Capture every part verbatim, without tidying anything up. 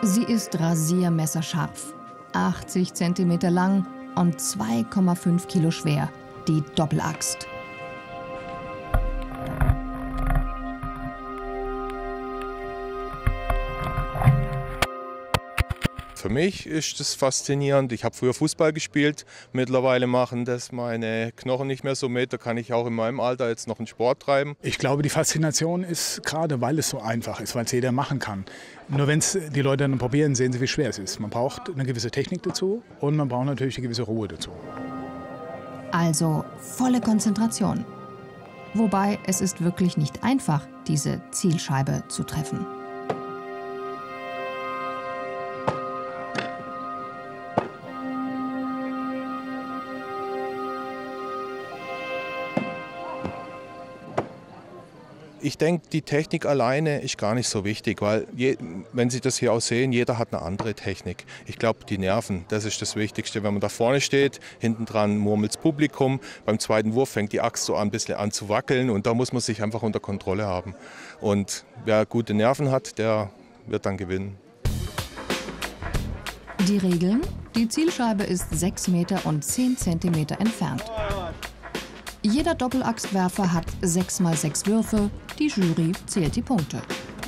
Sie ist rasiermesserscharf, achtzig Zentimeter lang und zwei Komma fünf Kilo schwer, die Doppelaxt. Für mich ist das faszinierend. Ich habe früher Fußball gespielt. Mittlerweile machen das meine Knochen nicht mehr so mit. Da kann ich auch in meinem Alter jetzt noch einen Sport treiben. Ich glaube, die Faszination ist gerade, weil es so einfach ist, weil es jeder machen kann. Nur wenn es die Leute dann probieren, sehen sie, wie schwer es ist. Man braucht eine gewisse Technik dazu und man braucht natürlich eine gewisse Ruhe dazu. Also volle Konzentration. Wobei es ist wirklich nicht einfach, diese Zielscheibe zu treffen. Ich denke, die Technik alleine ist gar nicht so wichtig, weil, je, wenn Sie das hier auch sehen, jeder hat eine andere Technik. Ich glaube, die Nerven, das ist das Wichtigste. Wenn man da vorne steht, hinten dran murmelt das Publikum, beim zweiten Wurf fängt die Axt so ein bisschen an zu wackeln und da muss man sich einfach unter Kontrolle haben. Und wer gute Nerven hat, der wird dann gewinnen. Die Regeln? Die Zielscheibe ist sechs Meter und zehn Zentimeter entfernt. Jeder Doppelachswerfer hat sechs mal sechs Würfe, die Jury zählt die Punkte.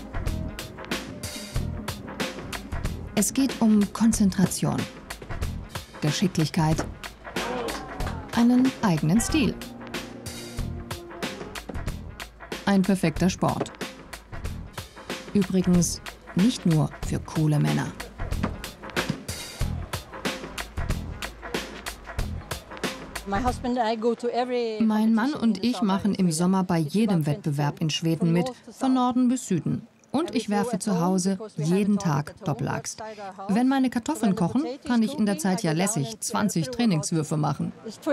Es geht um Konzentration, Geschicklichkeit, einen eigenen Stil. Ein perfekter Sport. Übrigens nicht nur für coole Männer. Mein Mann und ich machen im Sommer bei jedem Wettbewerb in Schweden mit, von Norden bis Süden. Und ich werfe zu Hause jeden Tag Doppelaxt. Wenn meine Kartoffeln kochen, kann ich in der Zeit ja lässig zwanzig Trainingswürfe machen.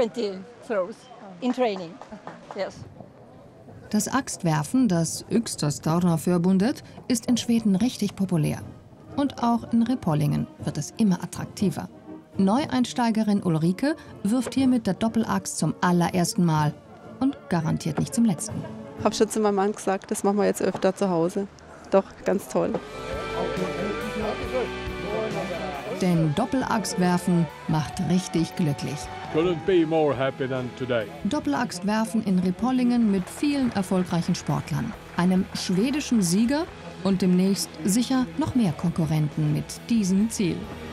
Das Axtwerfen, das Yxstöðvarnarförbundet, ist in Schweden richtig populär. Und auch in Repollingen wird es immer attraktiver. Neueinsteigerin Ulrike wirft hier mit der Doppelaxt zum allerersten Mal und garantiert nicht zum letzten. Ich habe schon zu meinem Mann gesagt, das machen wir jetzt öfter zu Hause. Doch, ganz toll. Denn Doppelachswerfen macht richtig glücklich. Couldn't be more happy than today. Doppelachswerfen in Repollingen mit vielen erfolgreichen Sportlern, einem schwedischen Sieger und demnächst sicher noch mehr Konkurrenten mit diesem Ziel.